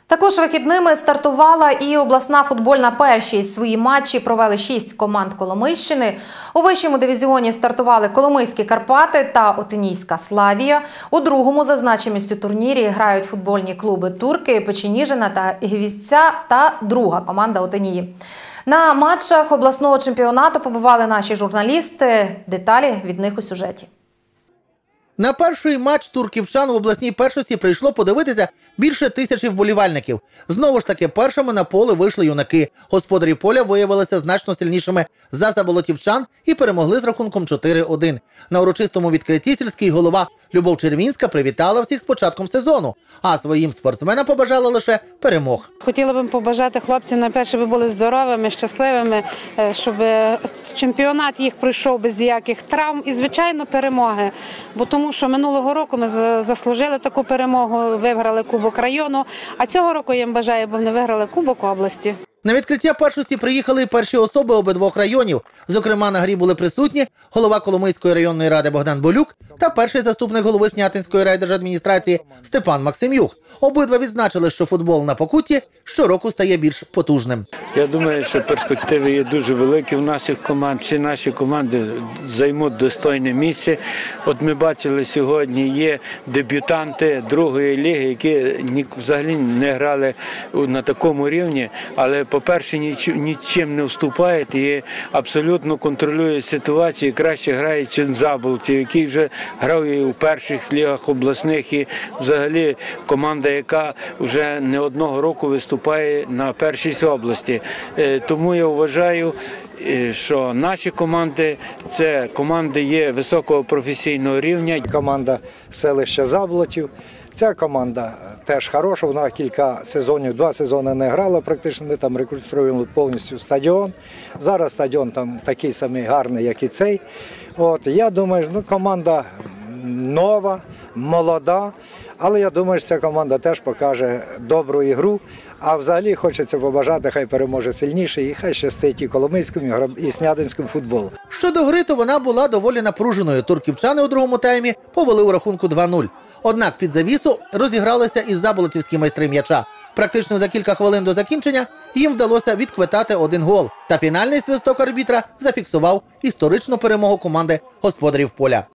Також вихідними стартувала і обласна футбольна першість. Свої матчі провели 6 команд Коломийщини. У вищому дивізіоні стартували Коломийські Карпати та Отинійська Славія. У другому за значимістю турнірі грають футбольні клуби Турки, Печеніжина та Гвіздця та друга команда Отинії. На матчах обласного чемпіонату побували наші журналісти. Деталі від них у сюжеті. На перший матч турківчан в обласній першості прийшло подивитися більше 1000 вболівальників. Знову ж таки, першими на поле вийшли юнаки. Господарі поля виявилися значно сильнішими за заболотівчан і перемогли з рахунком 4-1. На урочистому відкритті сільський голова Любов Червінська привітала всіх з початком сезону, а своїм спортсменам побажала лише перемог. Хотіла б побажати хлопцям, найперше, щоб були здоровими, щасливими, щоб чемпіонат їх пройшов без ніяких травм і, звичайно, перемоги. Бо тому що минулого року ми заслужили таку перемогу, виграли Кубок району, а цього року я їм бажаю, бо вони виграли Кубок області. На відкриття першості приїхали і перші особи обидвох районів. Зокрема, на грі були присутні голова Коломийської районної ради Богдан Болюк та перший заступник голови Снятинської райдержадміністрації Степан Максимюк. Обидва відзначили, що футбол на Покутті щороку стає більш потужним. Я думаю, що перспективи є дуже великі в наших команд. Всі наші команди займуть достойне місце. От ми бачили сьогодні, є дебютанти другої ліги, які взагалі не грали на такому рівні, але по-перше, нічим не вступають і абсолютно контролюють ситуацію, краще грають, ніж Заболотів, який вже грав і у перших лігах обласних, і взагалі команда, яка вже не одного року виступає на першість області. Тому я вважаю, що наші команди – це команди є високого професійного рівня. Команда селища Заболотів. Ця команда теж хороша, вона кілька сезонів, 2 сезони не грала практично, ми там реконструювали повністю стадіон. Зараз стадіон там такий самий гарний, як і цей. Я думаю, команда нова, молода, але я думаю, що ця команда теж покаже добру ігру. А взагалі хочеться побажати, хай переможе сильніше і хай щастить і Коломийському, і Снятинському футболу. Щодо гри, то вона була доволі напруженою. Турківчани у другому таймі повели у рахунку 2-0. Однак під завісу розігралися і заболотівські майстри м'яча. Практично за кілька хвилин до закінчення їм вдалося відквитати 1 гол. Та фінальний свисток арбітра зафіксував історичну перемогу команди господарів поля.